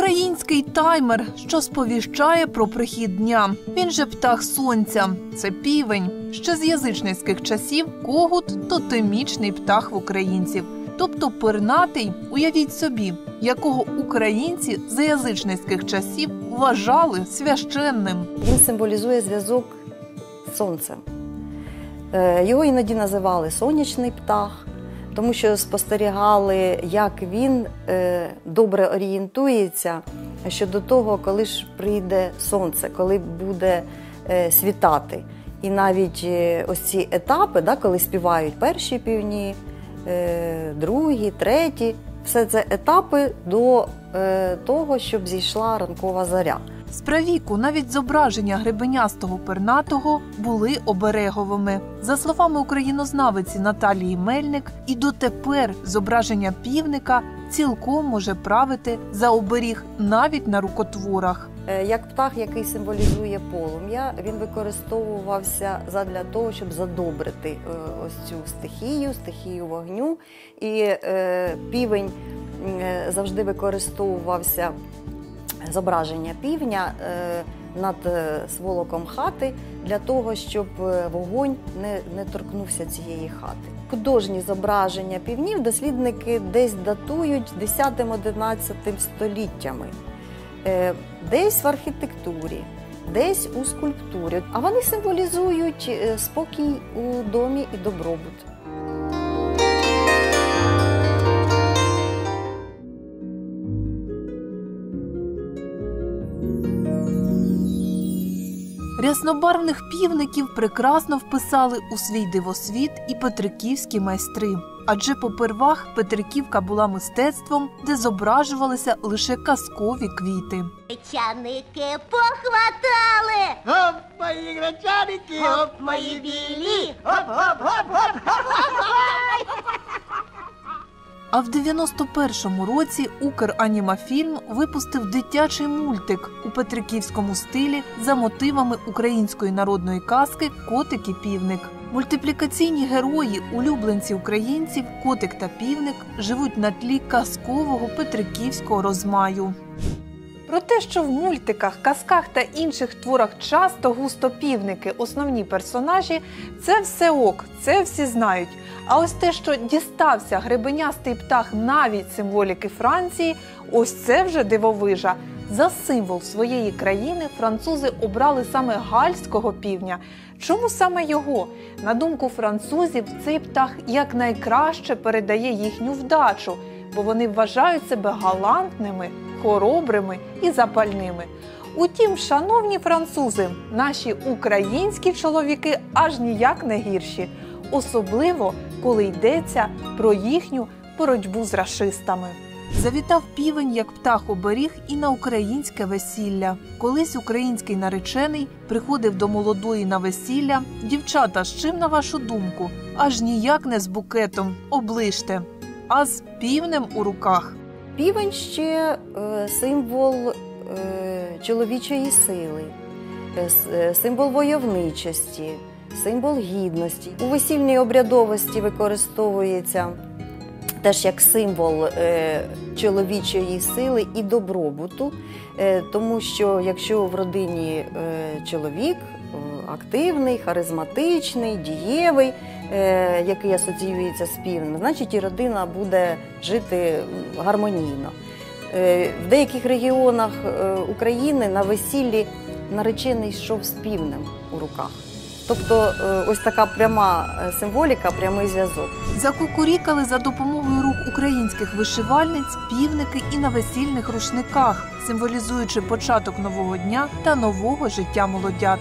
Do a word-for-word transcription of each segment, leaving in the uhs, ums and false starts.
Український таймер, що сповіщає про прихід дня. Він же птах сонця. Це півень. Ще з язичницьких часів когут – тотемічний птах в українців. Тобто пернатий, уявіть собі, якого українці за язичницьких часів вважали священним. Він символізує зв'язок з сонцем. Його іноді називали сонячний птах, тому що спостерігали, як він добре орієнтується щодо того, коли ж прийде сонце, коли буде світати. І навіть ось ці етапи, да, коли співають перші півні, другі, треті, все це етапи до того, щоб зійшла ранкова зоря. Справіку навіть зображення гребенястого пернатого були обереговими. За словами українознавиці Наталії Мельник, і дотепер зображення півника цілком може правити за оберіг навіть на рукотворах. Як птах, який символізує полум'я, він використовувався задля того, щоб задобрити ось цю стихію, стихію вогню. І е, півень завжди використовувався, зображення півня е, над сволоком хати, для того, щоб вогонь не, не торкнувся цієї хати. Художні зображення півнів дослідники десь датують десятим-одинадцятим століттями. Десь в архітектурі, десь у скульптурі. А вони символізують спокій у домі і добробут. Ряснобарвних півників прекрасно вписали у свій дивосвіт і петриківські майстри. Адже попервах Петриківка була мистецтвом, де зображувалися лише казкові квіти. Гречаники похватали! Оп, мої гречаники, оп, мої білі! А в дев'яносто першому році Укранімафільм випустив дитячий мультик у петриківському стилі за мотивами української народної казки «Котик і півник». Мультиплікаційні герої, улюбленці українців, котик та півник, живуть на тлі казкового петриківського розмаю. Про те, що в мультиках, казках та інших творах часто густо півники – основні персонажі, це все ок, це всі знають. А ось те, що дістався гребенястий птах навіть символіки Франції, ось це вже дивовижа. За символ своєї країни французи обрали саме гальського півня. Чому саме його? На думку французів, цей птах якнайкраще передає їхню вдачу, бо вони вважають себе галантними, хоробрими і запальними. Утім, шановні французи, наші українські чоловіки аж ніяк не гірші. Особливо, коли йдеться про їхню боротьбу з рашистами. Завітав півень як птах-оберіг і на українське весілля. Колись український наречений приходив до молодої на весілля. Дівчата, з чим, на вашу думку? Аж ніяк не з букетом, оближте, а з півнем у руках. Півень ще е, символ е, чоловічої сили, е, символ войовничості, символ гідності. У весільній обрядовості використовується теж як символ е, чоловічої сили і добробуту, е, тому що якщо в родині е, чоловік е, активний, харизматичний, дієвий, е, який асоціюється з півнем, значить і родина буде жити гармонійно. Е, в деяких регіонах е, України на весіллі наречений йшов з півнем у руках. Тобто ось така пряма символіка, прямий зв'язок. Закукурікали за допомогою рук українських вишивальниць півники і на весільних рушниках, символізуючи початок нового дня та нового життя молодят.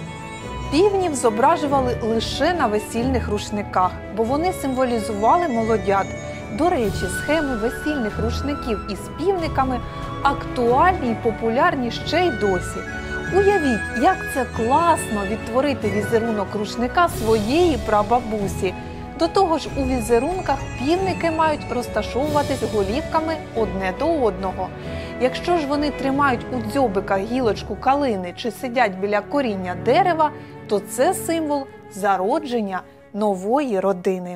Півнів зображували лише на весільних рушниках, бо вони символізували молодят. До речі, схеми весільних рушників із півниками актуальні й популярні ще й досі. Уявіть, як це класно відтворити візерунок рушника своєї прабабусі. До того ж, у візерунках півники мають розташовуватись голівками одне до одного. Якщо ж вони тримають у дзьобиках гілочку калини чи сидять біля коріння дерева, то це символ зародження нової родини.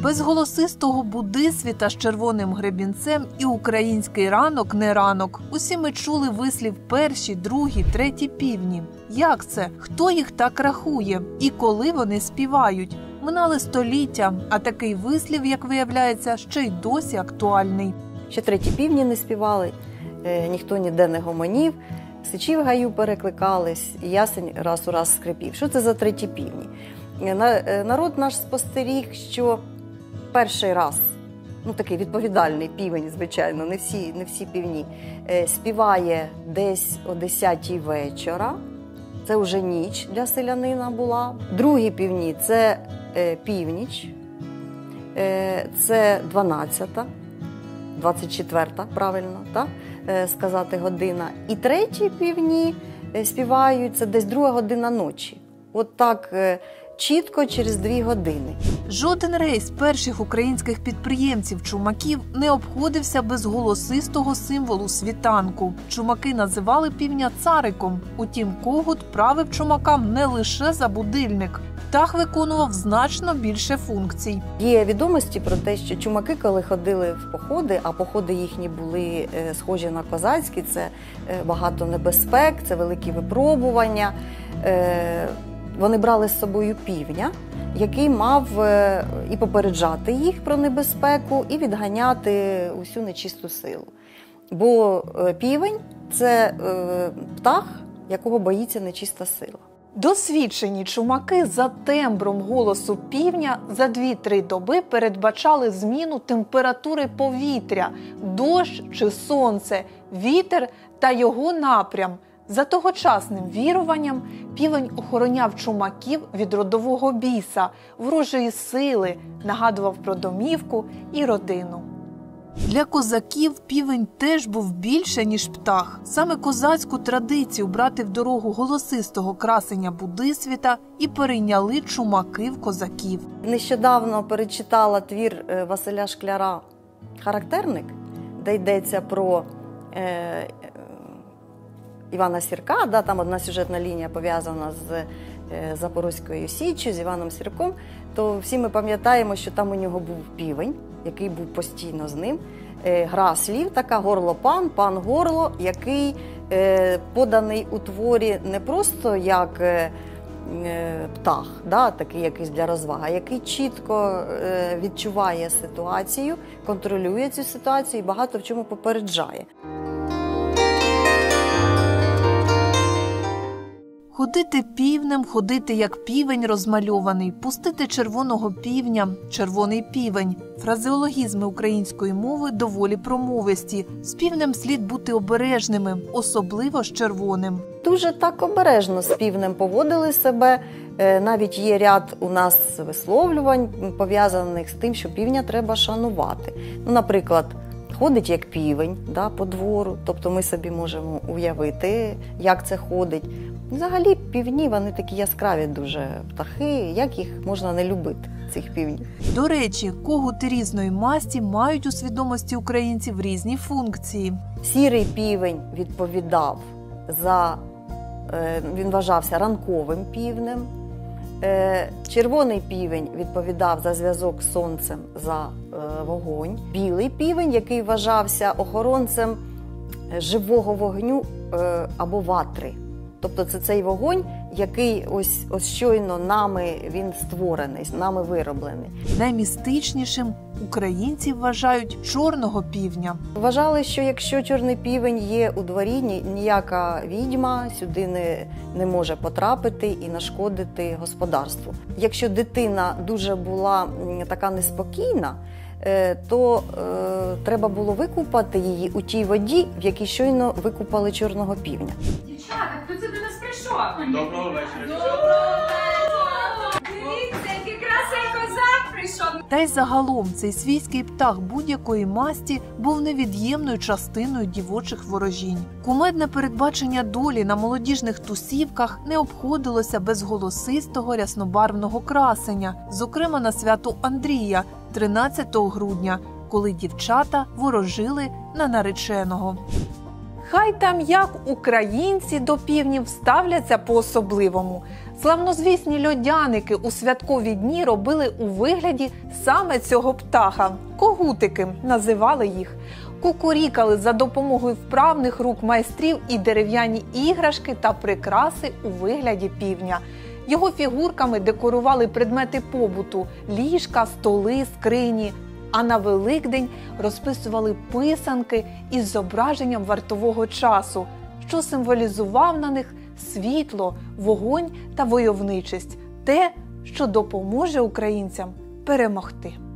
Без голосистого будисвіта з червоним гребінцем і український ранок не ранок. Усі ми чули вислів перші, другі, треті півні. Як це? Хто їх так рахує? І коли вони співають? Минали століття, а такий вислів, як виявляється, ще й досі актуальний. Ще треті півні не співали, е, ніхто ніде не гомонів, сичі в гаю перекликались, і ясень раз у раз скрипів. Що це за треті півні? Е, народ наш спостеріг, що перший раз, ну такий відповідальний півень, звичайно, не всі, не всі півні, е, співає десь о десятій вечора. Це вже ніч для селянина була. Другі півні – це е, північ, е, це дванадцята, двадцять четверта, правильно, так? Е, сказати година. І треті півні е, співають, це десь друга година ночі. От так е, чітко через дві години. Жоден рейс перших українських підприємців-чумаків не обходився без голосистого символу світанку. Чумаки називали півня цариком. Утім, когут правив чумакам не лише за будильник. Птах виконував значно більше функцій. Є відомості про те, що чумаки, коли ходили в походи, а походи їхні були е, схожі на козацькі, це е, багато небезпек, це великі випробування. Е, Вони брали з собою півня, який мав і попереджати їх про небезпеку, і відганяти усю нечисту силу. Бо півень – це птах, якого боїться нечиста сила. Досвідчені чумаки за тембром голосу півня за дві-три доби передбачали зміну температури повітря, дощ чи сонце, вітер та його напрям. За тогочасним віруванням півень охороняв чумаків від родового біса, ворожої сили, нагадував про домівку і родину. Для козаків півень теж був більше, ніж птах. Саме козацьку традицію брати в дорогу голосистого красення будисвіта і перейняли чумаки в козаків. Нещодавно перечитала твір Василя Шкляра «Характерник», де йдеться про е, Івана Сірка, да, там одна сюжетна лінія пов'язана з е, Запорозькою Січчю, з Іваном Сірком, то всі ми пам'ятаємо, що там у нього був півень, який був постійно з ним. Е, гра слів така «Горло-пан», «Пан-горло», який е, поданий у творі не просто як е, е, птах, да, такий якийсь для розваги, а який чітко е, відчуває ситуацію, контролює цю ситуацію і багато в чому попереджає. Ходити півнем, ходити як півень розмальований, пустити червоного півня, червоний півень. Фразеологізми української мови доволі промовисті. З півнем слід бути обережними, особливо з червоним. Дуже так обережно з півнем поводили себе. Навіть є ряд у нас висловлювань, пов'язаних з тим, що півня треба шанувати. Ну, наприклад, ходить як півень, да, по двору, тобто ми собі можемо уявити, як це ходить. Взагалі півні, вони такі яскраві дуже птахи, як їх можна не любити, цих півнів. До речі, когути різної масті мають у свідомості українців різні функції. Сірий півень відповідав за, він вважався ранковим півнем. Червоний півень відповідав за зв'язок з сонцем, за вогонь. Білий півень, який вважався охоронцем живого вогню або ватри. Тобто це цей вогонь, який ось, ось щойно нами він створений, нами вироблений. Наймістичнішим українці вважають чорного півня. Вважали, що якщо чорний півень є у дворі, ніяка відьма сюди не, не може потрапити і нашкодити господарству. Якщо дитина дуже була така неспокійна, то е, треба було викупати її у тій воді, в якій щойно викупали чорного півня. Дівчата, хто це до нас прийшов? Доброго вечора. Доброго вечора! Дивіться, який красивий козак прийшов! Та й загалом цей свійський птах будь-якої масті був невід'ємною частиною дівочих ворожінь. Кумедне передбачення долі на молодіжних тусівках не обходилося без голосистого ряснобарвного красення, зокрема на свято Андрія, тринадцятого грудня, коли дівчата ворожили на нареченого. Хай там як українці до півнів ставляться по-особливому. Славнозвісні льодяники у святкові дні робили у вигляді саме цього птаха. Когутики називали їх. Кукурікали за допомогою вправних рук майстрів і дерев'яні іграшки та прикраси у вигляді півня. Його фігурками декорували предмети побуту – ліжка, столи, скрині. А на Великдень розписували писанки із зображенням вартового часу, що символізував на них світло, вогонь та войовничість – те, що допоможе українцям перемогти.